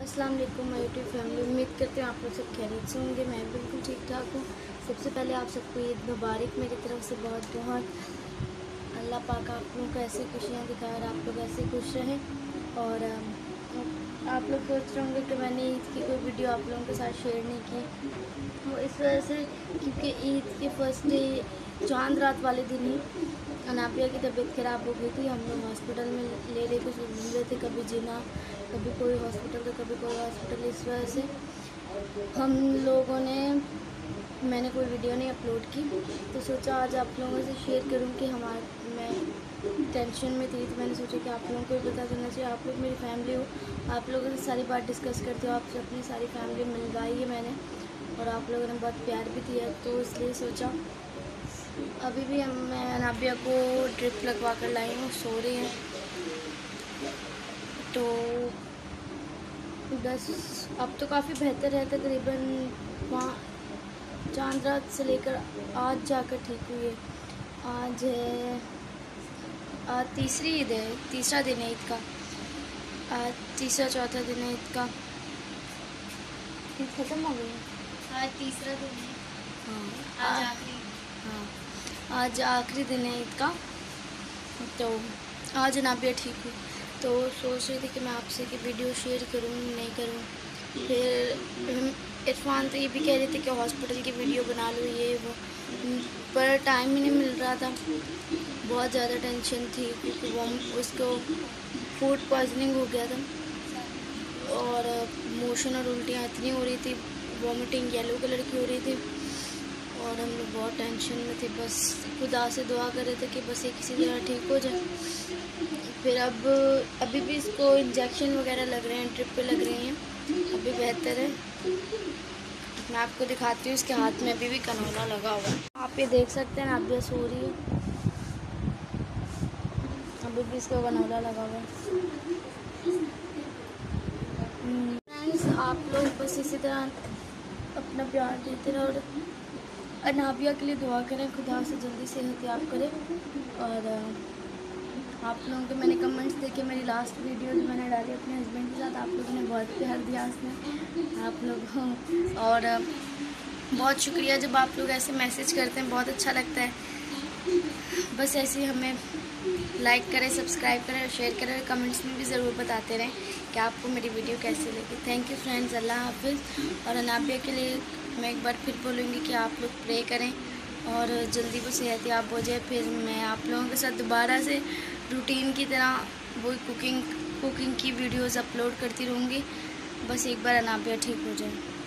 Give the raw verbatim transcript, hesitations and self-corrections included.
अस्सलाम वालेकुम my YouTube family. उम्मीद करते हैं आप लोग सब खैरियत से होंगे। मैं बिल्कुल ठीक ठाक हूँ। सबसे पहले आप सबको ईद मुबारक मेरी तरफ से बहुत बहुत। अल्लाह पाक आप लोगों को ऐसी खुशियाँ दिखाए और आप लोग ऐसे खुश रहें। और आप लोग सोच रहे होंगे कि मैंने ईद की कोई वीडियो आप लोगों के साथ शेयर नहीं की, वो इस वजह से क्योंकि ईद के फर्स्ट डे चांद रात वाले दिन ही अनाबिया की तबीयत ख़राब हो गई थी। हम लोग हॉस्पिटल में ले ले के घूम रहे थे, कभी जिना, कभी कोई हॉस्पिटल तो कभी कोई हॉस्पिटल। इस वजह से हम लोगों ने मैंने कोई वीडियो नहीं अपलोड की, तो सोचा आज आप लोगों से शेयर करूं कि हमारे मैं टेंशन में थी, तो मैंने सोचा कि आप लोगों को भी पता चलना चाहिए। आप लोग मेरी फैमिली हो, आप लोगों से सारी बात डिस्कस करते हो, आपसे अपनी सारी फैमिली मिलवाई है मैंने, और आप लोगों ने बहुत प्यार भी दिया, तो इसलिए सोचा अभी भी हम मैं अनाबिया को ड्रिप लगवा कर लाई हूँ, सो रही हैं। तो बस अब तो काफ़ी बेहतर है, तकरीबन वहाँ चांद रात से लेकर आज जाकर ठीक हुई है। आज है आज तीसरी ईद है, तीसरा दिन है ईद का। आज तीसरा चौथा दिन है ईद का। ईद ख़त्म हो गई है, आज तीसरा दिन है। हाँ आज आखिरी हाँ आज आखिरी दिन है ईद का। तो आज अनाबिया ठीक हुई, तो सोच रही थी कि मैं आपसे कि वीडियो शेयर करूँ नहीं करूँ। फिर इरफान तो ये भी कह रहे थे कि हॉस्पिटल की वीडियो बना लो, ये वो, पर टाइम ही नहीं मिल रहा था। बहुत ज़्यादा टेंशन थी क्योंकि वो उसको फूड पॉइजनिंग हो गया था और मोशन और उल्टियाँ इतनी हो रही थी, वॉमिटिंग येलो कलर की हो रही थी, और हम लोग बहुत टेंशन में थे। बस खुदा से दुआ कर रहे थे कि बस ये किसी तरह ठीक हो जाए। फिर अब अभी भी इसको इंजेक्शन वगैरह लग रहे हैं, ड्रिप पे लग रही हैं, अभी बेहतर है। मैं आपको दिखाती हूँ, इसके हाथ में अभी भी कनौला लगा हुआ है, आप ये देख सकते हैं। अनाबिया सो रही है, अभी भी इसको कनौला लगा हुआ है। फ्रेंड्स, आप लोग बस इसी तरह अपना प्यार देते रहो और अनाबिया के लिए दुआ करें, खुदा से जल्दी सेहत याब करें। और आप लोगों के मैंने कमेंट्स देखे, मेरी लास्ट वीडियो जो मैंने डाली अपने हस्बैंड के साथ, आप लोगों ने बहुत प्यार दिया उसमें, आप लोग। और बहुत शुक्रिया जब आप लोग ऐसे मैसेज करते हैं, बहुत अच्छा लगता है। बस ऐसे ही हमें लाइक करें, सब्सक्राइब करें और शेयर करें, और कमेंट्स में भी ज़रूर बताते रहें कि आपको मेरी वीडियो कैसी लगी। थैंक यू फ्रेंड्स, अल्लाह हाफिज़। और अनाबिया के लिए मैं एक बार फिर बोलूँगी कि आप लोग प्रे करें और जल्दी वो सेहतयाब हो जाए। फिर मैं आप लोगों के साथ दोबारा से रूटीन की तरह वही कुकिंग कुकिंग की वीडियोस अपलोड करती रहूँगी, बस एक बार अनाबिया ठीक हो जाए।